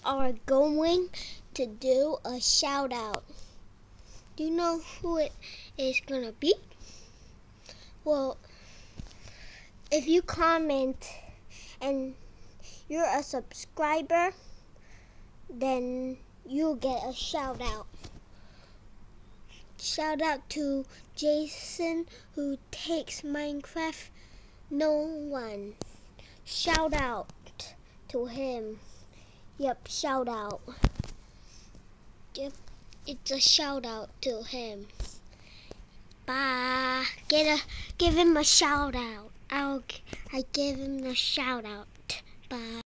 are going to do a shout out. Do you know who it is gonna be? Well, if you comment and you're a subscriber, then you'll get a shout out. Shout out to JasonWhotakesminecraftNoone. Shout out to him. Yep, shout out. Yep, it's a shout out to him. Bye. Give him a shout out. I give him a shout out. Bye.